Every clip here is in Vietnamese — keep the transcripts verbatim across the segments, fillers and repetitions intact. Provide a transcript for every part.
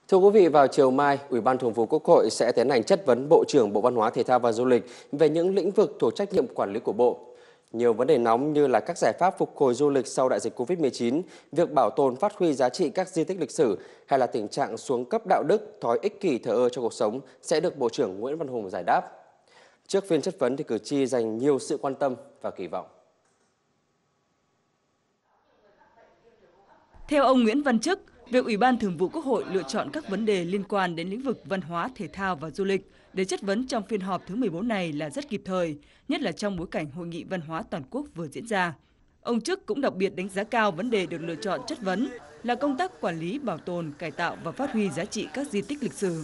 Thưa quý vị, vào chiều mai, Ủy ban Thường vụ Quốc hội sẽ tiến hành chất vấn Bộ trưởng Bộ Văn hóa Thể thao và Du lịch về những lĩnh vực thuộc trách nhiệm quản lý của Bộ. Nhiều vấn đề nóng như là các giải pháp phục hồi du lịch sau đại dịch Covid mười chín, việc bảo tồn phát huy giá trị các di tích lịch sử hay là tình trạng xuống cấp đạo đức, thói ích kỷ thờ ơ trong cuộc sống sẽ được Bộ trưởng Nguyễn Văn Hùng giải đáp. Trước phiên chất vấn thì cử tri dành nhiều sự quan tâm và kỳ vọng. Theo ông Nguyễn Văn Chức, việc Ủy ban Thường vụ Quốc hội lựa chọn các vấn đề liên quan đến lĩnh vực văn hóa, thể thao và du lịch để chất vấn trong phiên họp thứ mười bốn này là rất kịp thời, nhất là trong bối cảnh Hội nghị Văn hóa Toàn quốc vừa diễn ra. Ông Chức cũng đặc biệt đánh giá cao vấn đề được lựa chọn chất vấn là công tác quản lý, bảo tồn, cải tạo và phát huy giá trị các di tích lịch sử.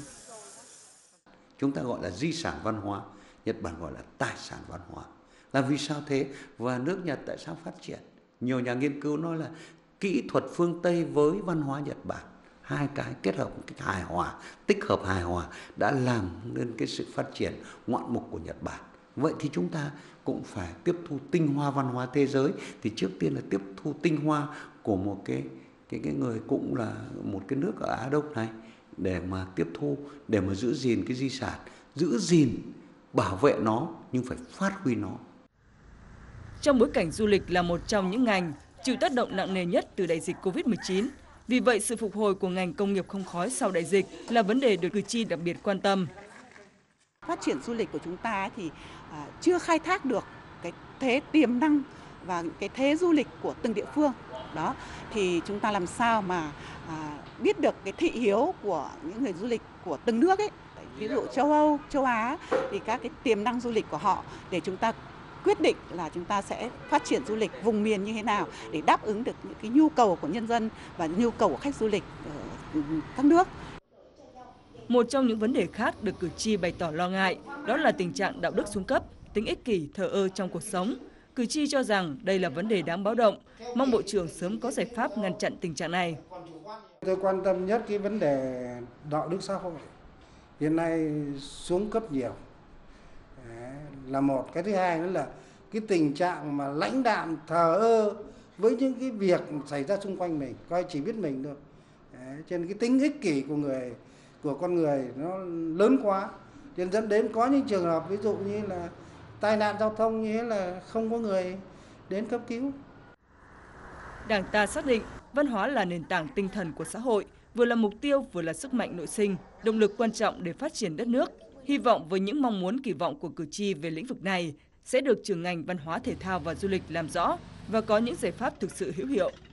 Chúng ta gọi là di sản văn hóa, Nhật Bản gọi là tài sản văn hóa. Là vì sao thế? Và nước Nhật tại sao phát triển? Nhiều nhà nghiên cứu nói là kỹ thuật phương Tây với văn hóa Nhật Bản, hai cái kết hợp một cách hài hòa, tích hợp hài hòa đã làm nên cái sự phát triển ngoạn mục của Nhật Bản. Vậy thì chúng ta cũng phải tiếp thu tinh hoa văn hóa thế giới, thì trước tiên là tiếp thu tinh hoa của một cái cái cái người cũng là một cái nước ở Á Đông này để mà tiếp thu, để mà giữ gìn cái di sản, giữ gìn, bảo vệ nó nhưng phải phát huy nó. Trong bối cảnh du lịch là một trong những ngành chịu tác động nặng nề nhất từ đại dịch Covid mười chín. Vì vậy, sự phục hồi của ngành công nghiệp không khói sau đại dịch là vấn đề được cử tri đặc biệt quan tâm. Phát triển du lịch của chúng ta thì à, chưa khai thác được cái thế tiềm năng và cái thế du lịch của từng địa phương. Đó, thì chúng ta làm sao mà à, biết được cái thị hiếu của những người du lịch của từng nước ấy. Ví dụ châu Âu, châu Á thì các cái tiềm năng du lịch của họ để chúng ta quyết định là chúng ta sẽ phát triển du lịch vùng miền như thế nào để đáp ứng được những cái nhu cầu của nhân dân và nhu cầu của khách du lịch ở các nước. Một trong những vấn đề khác được cử tri bày tỏ lo ngại đó là tình trạng đạo đức xuống cấp, tính ích kỷ, thờ ơ trong cuộc sống. Cử tri cho rằng đây là vấn đề đáng báo động, mong Bộ trưởng sớm có giải pháp ngăn chặn tình trạng này. Tôi quan tâm nhất cái vấn đề đạo đức xã hội. Hiện nay xuống cấp nhiều. Đấy, là một. Cái thứ hai nữa là cái tình trạng mà lãnh đạm thờ ơ với những cái việc xảy ra xung quanh mình, coi chỉ biết mình được. Đấy, cho nên cái tính ích kỷ của người của con người nó lớn quá, nên dẫn đến có những trường hợp ví dụ như là tai nạn giao thông như thế là không có người đến cấp cứu. Đảng ta xác định văn hóa là nền tảng tinh thần của xã hội, vừa là mục tiêu vừa là sức mạnh nội sinh, động lực quan trọng để phát triển đất nước. Hy vọng với những mong muốn kỳ vọng của cử tri về lĩnh vực này sẽ được trưởng ngành văn hóa thể thao và du lịch làm rõ và có những giải pháp thực sự hữu hiệu.